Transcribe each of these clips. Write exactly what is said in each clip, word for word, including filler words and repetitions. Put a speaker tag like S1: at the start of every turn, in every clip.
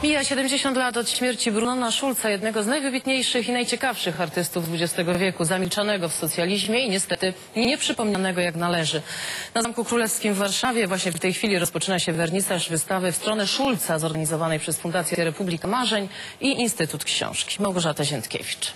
S1: Mija siedemdziesiąt lat od śmierci Brunona Schulza, jednego z najwybitniejszych i najciekawszych artystów dwudziestego wieku, zamilczanego w socjalizmie i niestety nieprzypomnianego jak należy. Na Zamku Królewskim w Warszawie właśnie w tej chwili rozpoczyna się wernisaż wystawy w stronę Schulza zorganizowanej przez Fundację Republika Marzeń i Instytut Książki. Małgorzata Ziętkiewicz.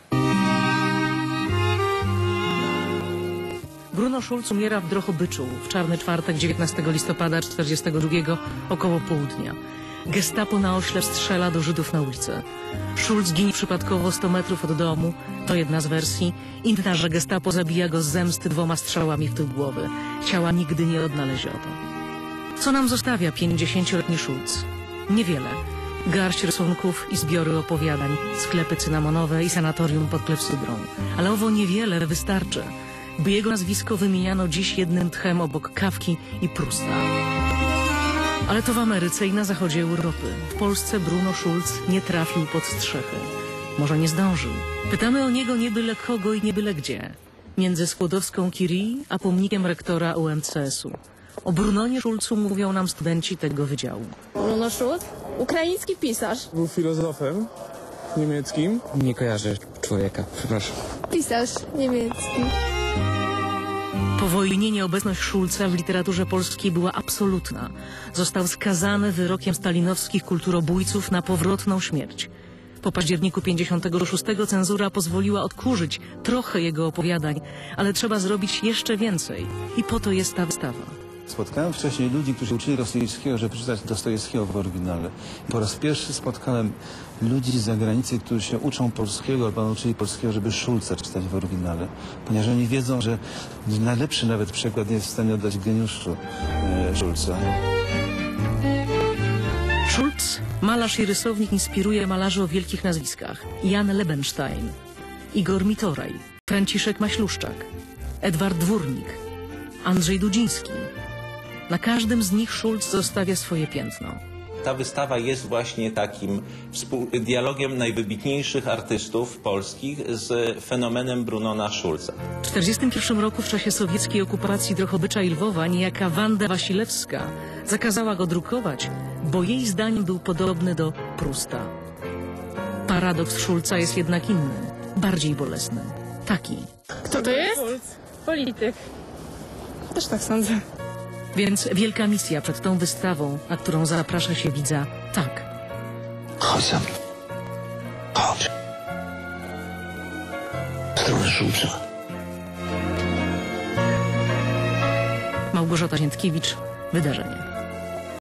S2: Bruno Schulz umiera w Drohobyczu w czarny czwartek dziewiętnastego listopada tysiąc dziewięćset czterdziestego drugiego około południa. Gestapo na oślep strzela do Żydów na ulicę. Schulz ginie przypadkowo sto metrów od domu, to jedna z wersji. Inna, że gestapo zabija go z zemsty dwoma strzałami w tył głowy. Ciała nigdy nie odnaleziono. Co nam zostawia pięćdziesięcioletni Schulz? Niewiele. Garść rysunków i zbiory opowiadań, sklepy cynamonowe i sanatorium pod klepsydrą. Ale owo niewiele wystarczy, by jego nazwisko wymieniano dziś jednym tchem obok Kafki i Prusta. Ale to w Ameryce i na zachodzie Europy. W Polsce Bruno Schulz nie trafił pod strzechy. Może nie zdążył. Pytamy o niego nie byle kogo i nie byle gdzie. Między Skłodowską Curie a pomnikiem rektora U M C S u. O Brunonie Schulzu mówią nam studenci tego wydziału.
S3: Bruno Schulz? Ukraiński pisarz.
S4: Był filozofem niemieckim.
S5: Nie kojarzę człowieka, przepraszam.
S3: Pisarz niemiecki.
S2: Po wojnie nieobecność Schulza w literaturze polskiej była absolutna. Został skazany wyrokiem stalinowskich kulturobójców na powrotną śmierć. Po październiku pięćdziesiątego szóstego cenzura pozwoliła odkurzyć trochę jego opowiadań, ale trzeba zrobić jeszcze więcej. I po to jest ta wystawa.
S6: Spotkałem wcześniej ludzi, którzy uczyli rosyjskiego, żeby przeczytać Dostojewskiego w oryginale. Po raz pierwszy spotkałem ludzi z zagranicy, którzy się uczą polskiego albo nauczyli polskiego, żeby Schulza czytać w oryginale. Ponieważ oni wiedzą, że najlepszy nawet przykład nie jest w stanie oddać geniuszu e, Schulza.
S2: Schulz, malarz i rysownik, inspiruje malarzy o wielkich nazwiskach. Jan Lebenstein, Igor Mitoraj, Franciszek Maśluszczak, Edward Dwórnik, Andrzej Dudziński. Na każdym z nich Schulz zostawia swoje piętno.
S7: Ta wystawa jest właśnie takim dialogiem najwybitniejszych artystów polskich z fenomenem Brunona Schulza.
S2: W tysiąc dziewięćset czterdziestym pierwszym roku w czasie sowieckiej okupacji Drohobycza i Lwowa niejaka Wanda Wasilewska zakazała go drukować, bo jej zdaniem był podobny do Prusta. Paradoks Schulza jest jednak inny, bardziej bolesny. Taki.
S3: Kto to jest? Polityk. Też tak sądzę.
S2: Więc wielka misja przed tą wystawą, na którą zaprasza się widza, tak.
S5: Chodź za mną. Chodź. W stronę Schulza.
S2: Małgorzata Ziętkiewicz, Wydarzenie.